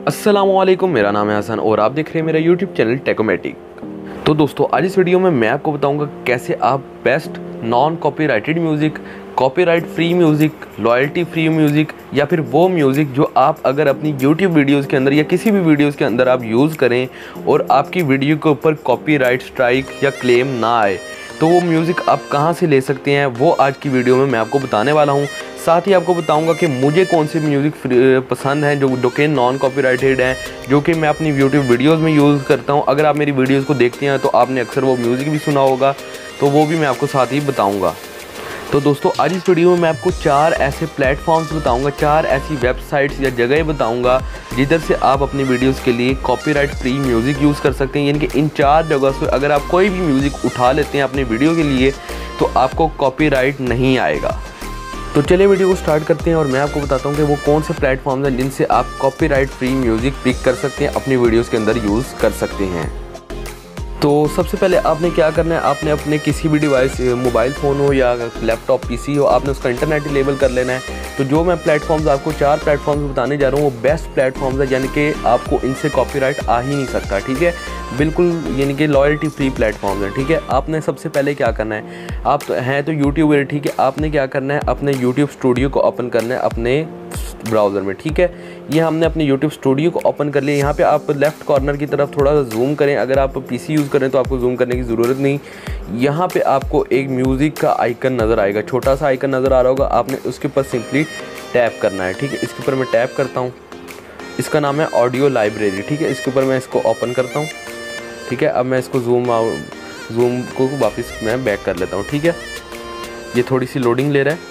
अस्सलामुअलैकुम, मेरा नाम है हसन और आप देख रहे हैं मेरा यूट्यूब चैनल टेकोमेटिक। तो दोस्तों, आज इस वीडियो में मैं आपको बताऊंगा कैसे आप best non copyrighted music, copyright free music, royalty free music या फिर वो म्यूज़िक जो आप अगर अपनी यूट्यूब वीडियोज़ के अंदर या किसी भी वीडियोज़ के अंदर आप यूज़ करें और आपकी वीडियो के ऊपर कॉपीराइट स्ट्राइक या क्लेम ना आए, तो वो म्यूज़िक आप कहाँ से ले सकते हैं, वो आज की वीडियो में मैं आपको बताने वाला हूँ। साथ ही आपको बताऊंगा कि मुझे कौन से म्यूज़िक पसंद हैं जो कि नॉन कॉपीराइटेड हैं, जो कि मैं अपनी यूट्यूब वीडियोस में यूज़ करता हूं। अगर आप मेरी वीडियोस को देखते हैं तो आपने अक्सर वो म्यूज़िक भी सुना होगा, तो वो भी मैं आपको साथ ही बताऊंगा। तो दोस्तों, आज इस वीडियो में मैं आपको 4 ऐसे प्लेटफॉर्म्स बताऊंगा, 4 ऐसी वेबसाइट्स या जगह बताऊंगा जिधर से आप अपनी वीडियोस के लिए कॉपीराइट फ्री म्यूज़िक यूज़ कर सकते हैं। यानी कि इन 4 जगह से अगर आप कोई भी म्यूज़िक उठा लेते हैं अपनी वीडियो के लिए तो आपको कॉपीराइट नहीं आएगा। तो चलिए वीडियो को स्टार्ट करते हैं और मैं आपको बताता हूँ कि वो कौन से प्लेटफॉर्म्स हैं जिनसे आप कॉपीराइट फ्री म्यूज़िक पिक कर सकते हैं, अपनी वीडियोस के अंदर यूज़ कर सकते हैं। तो सबसे पहले आपने क्या करना है, आपने अपने किसी भी डिवाइस, मोबाइल फ़ोन हो या लैपटॉप पीसी हो, आपने उसका इंटरनेट इनेबल कर लेना है। तो जो मैं प्लेटफॉर्म्स आपको 4 प्लेटफॉर्म्स बताने जा रहा हूँ वो बेस्ट प्लेटफॉर्म्स है, यानी कि आपको इनसे कॉपीराइट आ ही नहीं सकता, ठीक है, बिल्कुल, यानी कि लॉयल्टी फ्री प्लेटफॉर्म्स हैं, ठीक है। आपने सबसे पहले क्या करना है, आप तो हैं तो यूट्यूबर, ठीक है, आपने क्या करना है, अपने यूट्यूब स्टूडियो को ओपन करना है अपने ब्राउज़र में, ठीक है। ये हमने अपने यूट्यूब स्टूडियो को ओपन कर लिया। यहाँ पे आप लेफ़्ट कॉर्नर की तरफ थोड़ा सा जूम करें, अगर आप पीसी यूज़ करें तो आपको जूम करने की ज़रूरत नहीं। यहाँ पे आपको एक म्यूज़िक का आइकन नज़र आएगा, छोटा सा आइकन नज़र आ रहा होगा, आपने उसके ऊपर सिंपली टैप करना है, ठीक है। इसके ऊपर मैं टैप करता हूँ, इसका नाम है ऑडियो लाइब्रेरी, ठीक है। इसके ऊपर मैं इसको ओपन करता हूँ, ठीक है। अब मैं इसको जूम को वापस मैं बैक कर लेता हूँ, ठीक है। ये थोड़ी सी लोडिंग ले रहा है।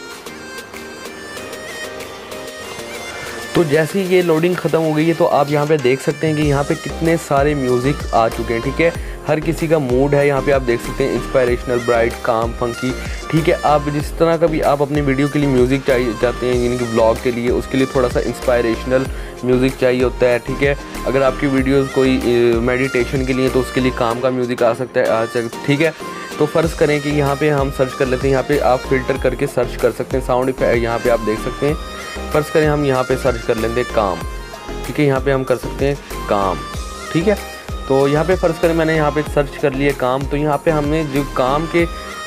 तो जैसे ही ये लोडिंग ख़त्म हो गई है तो आप यहाँ पे देख सकते हैं कि यहाँ पे कितने सारे म्यूज़िक आ चुके हैं, ठीक है। हर किसी का मूड है, यहाँ पे आप देख सकते हैं, इंस्पायरेशनल, ब्राइट, काम, फंकी, ठीक है। आप जिस तरह का भी आप अपनी वीडियो के लिए म्यूज़िक चाहिए चाहते हैं, यानी कि ब्लॉग के लिए, उसके लिए थोड़ा सा इंस्पायरेशनल म्यूज़िक चाहिए होता है, ठीक है। अगर आपकी वीडियोज़ कोई मेडिटेशन के लिए तो उसके लिए काम का म्यूज़िक आ सकता है, ठीक है। तो फ़र्ज़ करें कि यहाँ पे हम सर्च कर लेते हैं, यहाँ पे आप फ़िल्टर करके सर्च कर सकते हैं, साउंड इफेक्ट यहाँ पे आप देख सकते हैं। फ़र्ज़ करें हम यहाँ पे सर्च कर लेते हैं काम, ठीक है, यहाँ पे हम कर सकते हैं काम, ठीक है। तो यहाँ पे फ़र्ज़ करें मैंने यहाँ पे सर्च कर लिया काम, तो यहाँ पे हमने जो काम के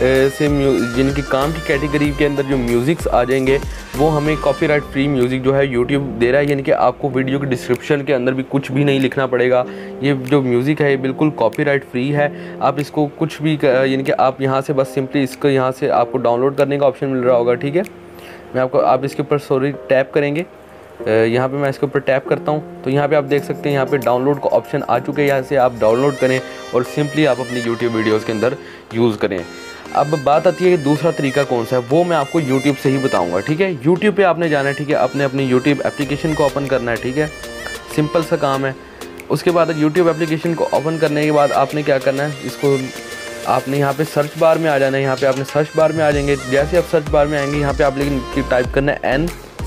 जिनकी काम की कैटेगरी के अंदर जो म्यूज़िक्स आ जाएंगे वो हमें कॉपीराइट फ्री म्यूज़िक जो है यूट्यूब दे रहा है। यानी कि आपको वीडियो के डिस्क्रिप्शन के अंदर भी कुछ भी नहीं लिखना पड़ेगा। ये जो म्यूज़िक है ये बिल्कुल कॉपीराइट फ्री है। आप इसको कुछ भी यानी कि आप यहाँ से बस सिंपली इसको यहाँ से आपको डाउनलोड करने का ऑप्शन मिल रहा होगा, ठीक है। मैं आपको आप इसके ऊपर टैप करेंगे, यहाँ पे मैं इसके ऊपर टैप करता हूँ तो यहाँ पे आप देख सकते हैं यहाँ पे डाउनलोड का ऑप्शन आ चुके हैं। यहाँ से आप डाउनलोड करें और सिंपली आप अपनी यूट्यूब वीडियोज़ के अंदर यूज़ करें। अब बात आती है कि दूसरा तरीका कौन सा है, वो मैं आपको यूट्यूब से ही बताऊंगा, ठीक है। यूट्यूब पे आपने जाना है, ठीक है, आपने अपनी यूट्यूब एप्लीकेशन को ओपन करना है, ठीक है, सिंपल सा काम है। उसके बाद यूट्यूब एप्लीकेशन को ओपन करने के बाद आपने क्या करना है, इसको आपने यहाँ पे सर्च बार में आ जाना है। यहाँ पे आपने सर्च बार में आ जाएंगे, जैसे आप सर्च बार में आएंगे यहाँ पे आप लेकिन टाइप करना है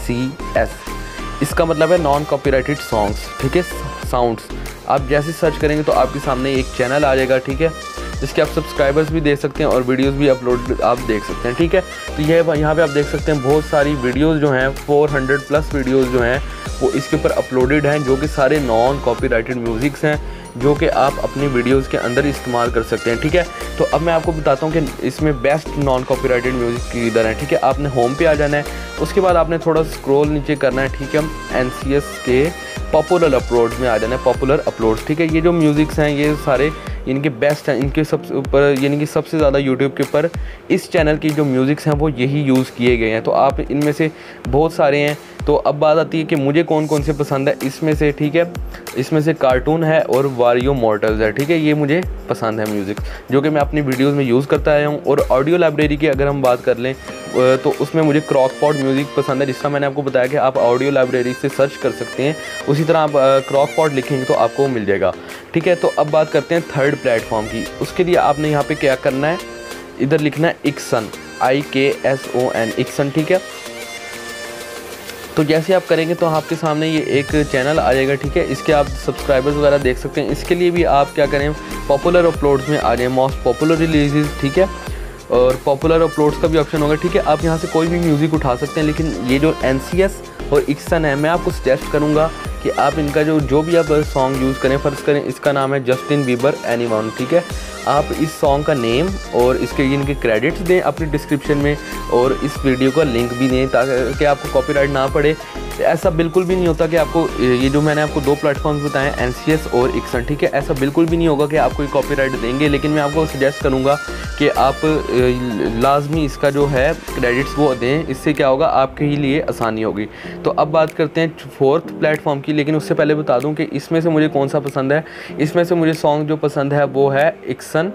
NCS, इसका मतलब है नॉन कॉपीराइटेड सॉन्ग्स, ठीक है, साउंड्स। आप जैसे सर्च करेंगे तो आपके सामने एक चैनल आ जाएगा, ठीक है, जिसके आप सब्सक्राइबर्स भी देख सकते हैं और वीडियोस भी अपलोड आप देख सकते हैं, ठीक है। तो यह यहाँ पे आप देख सकते हैं बहुत सारी वीडियोस जो हैं, 400 प्लस वीडियोस जो हैं वो इसके ऊपर अपलोडेड हैं, जो कि सारे नॉन कॉपीराइटेड म्यूज़िक्स हैं जो कि आप अपनी वीडियोस के अंदर इस्तेमाल कर सकते हैं, ठीक है। तो अब मैं आपको बताता हूँ कि इसमें बेस्ट नॉन कॉपीराइटेड म्यूज़िक किधर है, ठीक है। आपने होम पे आ जाना है, उसके बाद आपने थोड़ा स्क्रॉल नीचे करना है, ठीक है। NCS के पॉपुलर अपलोड्स में आ जाना है, पॉपुलर अपलोड्स, ठीक है। ये जो म्यूज़िक्स हैं ये सारे इनके बेस्ट हैं, इनके सबसे ऊपर यानी कि सबसे ज़्यादा यूट्यूब के ऊपर इस चैनल की जो म्यूज़िक्स हैं वो यही यूज़ किए गए हैं। तो आप इनमें से बहुत सारे हैं। तो अब बात आती है कि मुझे कौन कौन से पसंद है इसमें से, ठीक है। इसमें से कार्टून है और वारियो मॉर्टल्स है, ठीक है, ये मुझे पसंद है म्यूज़िक जो कि मैं अपनी वीडियोज़ में यूज़ करता आया हूँ। और ऑडियो लाइब्रेरी की अगर हम बात कर लें तो उसमें मुझे क्रॉकपॉड म्यूज़िक पसंद है, जिसका मैंने आपको बताया कि आप ऑडियो लाइब्रेरी से सर्च कर सकते हैं, उसी तरह आप क्रॉकपॉड लिखेंगे तो आपको मिल जाएगा, ठीक है। तो अब बात करते हैं थर्ड प्लेटफॉर्म की। उसके लिए आपने यहाँ पे क्या करना है, इधर लिखना है इक्सन, IKSON, इक्सन, ठीक है। तो जैसे आप करेंगे तो आपके सामने ये एक चैनल आ जाएगा, ठीक है। इसके आप सब्सक्राइबर्स वगैरह देख सकते हैं। इसके लिए भी आप क्या करें, पॉपुलर अपलोड्स में आ जाएं, मोस्ट पॉपुलर रिलीजेस, ठीक है। और पॉपुलर अपलोड्स का भी ऑप्शन होगा, ठीक है। आप यहाँ से कोई भी म्यूज़िक उठा सकते हैं, लेकिन ये जो NCS और इक्सन है, मैं आपको सजेस्ट करूँगा कि कि आप इनका जो भी आप सॉन्ग यूज़ करें, फ़र्ज़ करें इसका नाम है जस्टिन बीबर एनीवन, ठीक है, आप इस सॉन्ग का नेम और इसके इनके क्रेडिट्स दें अपनी डिस्क्रिप्शन में और इस वीडियो का लिंक भी दें ताकि आपको कॉपीराइट ना पड़े। ऐसा बिल्कुल भी नहीं होता कि आपको ये जो मैंने आपको 2 प्लेटफॉर्म्स बताएं एनसीएस और इक्सन, ठीक है, ऐसा बिल्कुल भी नहीं होगा कि आपको ये कॉपीराइट देंगे, लेकिन मैं आपको सजेस्ट करूँगा कि आप लाजमी इसका जो है क्रेडिट्स वो दें, इससे क्या होगा आपके ही लिए आसानी होगी। तो अब बात करते हैं 4th प्लेटफॉर्म की, लेकिन उससे पहले बता दूं कि इसमें से मुझे कौन सा पसंद है। इसमें से मुझे सॉन्ग जो पसंद है वो है इक्सन,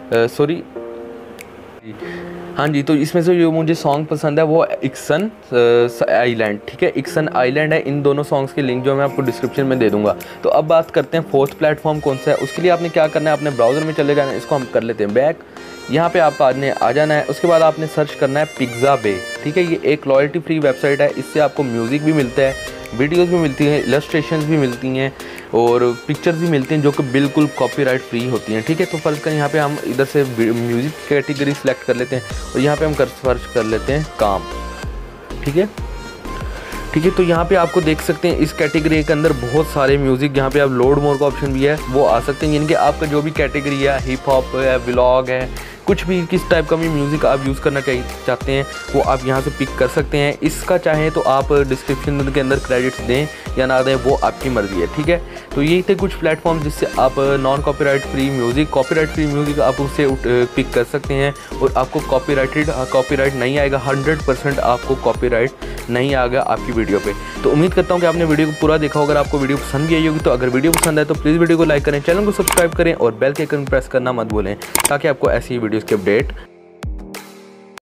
हाँ जी, तो इसमें से जो मुझे सॉन्ग पसंद है वो इक्सन आइलैंड, ठीक है, इक्सन आइलैंड है। इन दोनों सॉन्ग्स के लिंक जो मैं आपको डिस्क्रिप्शन में दे दूंगा। तो अब बात करते हैं 4th प्लेटफॉर्म कौन सा है। उसके लिए आपने क्या करना है, अपने ब्राउज़र में चले जाना है, इसको हम कर लेते हैं बैक। यहाँ पे आपने आ जाना है, उसके बाद आपने सर्च करना है पिक्साबे, ठीक है, ये एक रॉयल्टी फ्री वेबसाइट है। इससे आपको म्यूज़िक भी मिलता है, वीडियोस भी मिलती हैं, इलस्ट्रेशंस भी मिलती हैं और पिक्चर्स भी मिलती हैं जो कि बिल्कुल कॉपीराइट फ्री होती हैं, ठीक है। तो फ़र्ज़ करें यहाँ पे हम इधर से म्यूज़िक कैटेगरी सेलेक्ट कर लेते हैं और यहाँ पे हम सर्च कर लेते हैं काम, ठीक है, ठीक है। तो यहाँ पे आपको देख सकते हैं इस कैटेगरी के अंदर बहुत सारे म्यूज़िक, यहाँ पे आप लोड मोर का ऑप्शन भी है, वो आ सकते हैं, यानी कि आपका जो भी कैटेगरी है, हिप हॉप है, व्लॉग है, कुछ भी किस टाइप का भी म्यूज़िक आप यूज़ करना चाहते हैं वो आप यहाँ से पिक कर सकते हैं। इसका चाहें तो आप डिस्क्रिप्शन के अंदर क्रेडिट्स दें या ना दें, वो आपकी मर्ज़ी है, ठीक है। तो यही थे कुछ प्लेटफॉर्म जिससे आप non copyright free music, copyright free music आप उससे पिक कर सकते हैं और आपको कॉपीराइट नहीं आएगा, 100% आपको कॉपीराइट नहीं आएगा आपकी वीडियो पे। तो उम्मीद करता हूँ कि आपने वीडियो को पूरा देखा होगा, अगर आपको वीडियो पसंद भी आई होगी। तो अगर वीडियो पसंद आए तो प्लीज़ वीडियो को लाइक करें, चैनल को सब्सक्राइब करें और बेल के आइकन प्रेस करना मत भूलें ताकि आपको ऐसी वीडियोज़ की अपडेट